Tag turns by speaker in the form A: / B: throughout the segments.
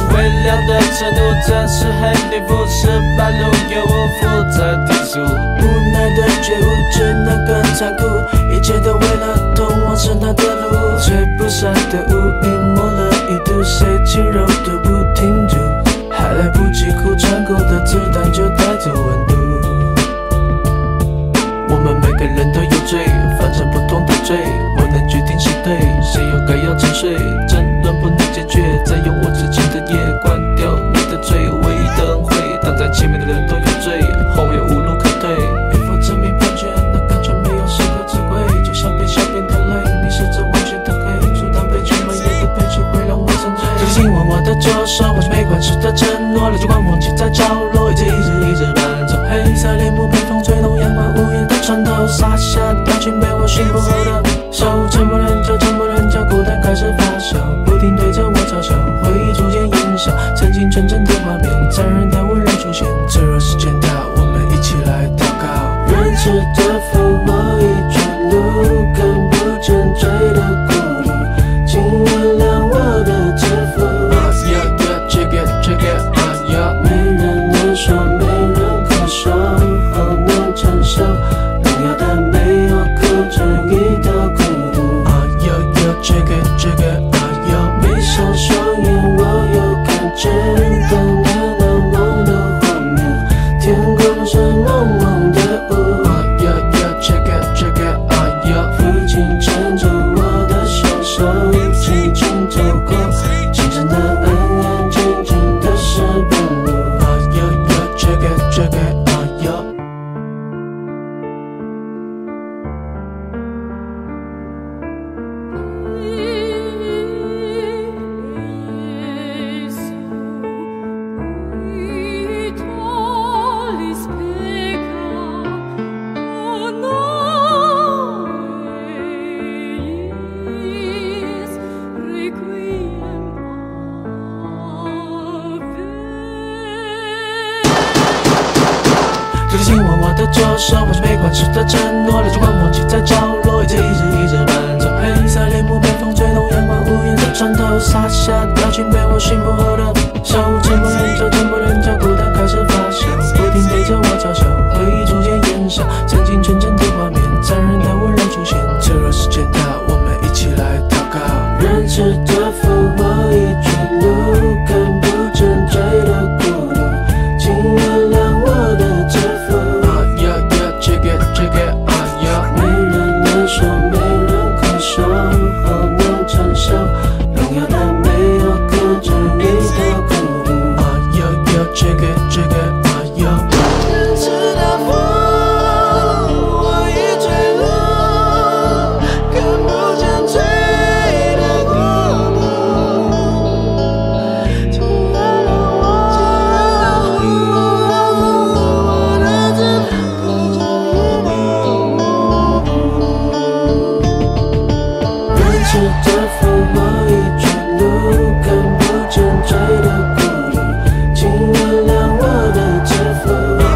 A: 微量的程度，这是很颠覆，18路有无负责提速。
B: 无奈的觉悟，只能更残酷，一切都为了通往神坛的路。吹不散的雾，隐没了一度，谁轻柔都不停住，还来不及哭，穿过的子弹就带走温度。我们每个人都有罪，犯着不同的罪，我能决定谁对，谁又该要沉睡。争论不能解决，再用我之前的夜关掉你的嘴，唯一的恩惠，挡在前面的人都有罪，后面无路可退。与否证明判决，那感觉没有谁的智慧，就像被笑变的泪，你是这完全的黑，阻挡被全满眼的悲剧会让我沉醉。这个亲吻我的左手，好像没关系的承诺，垃圾光忘记在角落，一直伴奏。黑色帘幕被风吹动，阳光无言的穿透，洒下掉进被我驯服后的手，沉默人叫孤单开始发酵，不停对着我嘲笑，回忆逐渐烟消，曾经纯真的画面，残忍的温柔出现。脆弱时间到，我们一起来祷告。仁慈的父，我已全路，看不见罪的孤独，请原谅我的自负。没人能说，没人可说，好难承受，荣耀但没有控制一道孤独。闭上双眼，我又看见当年难忘的画面，天空是蒙蒙的雾。父亲牵着我的小手，轻轻走过清晨的暗暗，静静的石板路。这个亲吻我的左手，好像没关系的承诺，垃圾光忘记在角落，一直伴奏。黑色帘幕被风吹动，阳光无言的穿透，洒下掉进被我驯服后的手，沉默人叫孤单开始发酵，不停对着我嘲笑，回忆逐渐烟消，曾经纯真的画面，残忍的温柔出现。脆弱时间到，我们一起来祷告。仁慈的父，我已全路，看不见罪的孤独，请原谅我的自负。没人能说，没人可说，好难承受，荣耀但没有控制你的孤独。仁慈的父，我已坠落，看不见罪的孤独，请原谅我的自负。仁慈的父，我已全路，看不见罪的孤独，请原谅我的自负。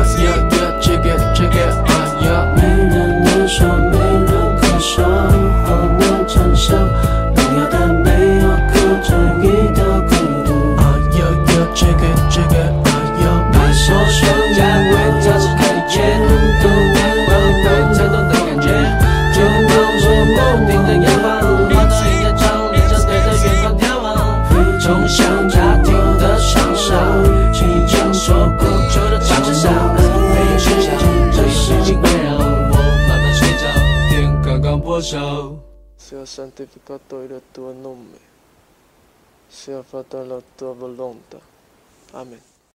B: 没人能说，没人可说，好难承受，荣耀但没有控制一道孤独。闭上双眼，为它是看一见，都能为颤动的感觉，就当作梦定的远方，花到一夜长，脸上对着远方眺望，从小家庭的创伤，请将所孤旧的长上，没有学校，这已经会让我慢慢睡着，天刚刚破晓。
C: Sea santificato il tuo nome, sia fatta la tua volontà. Amen.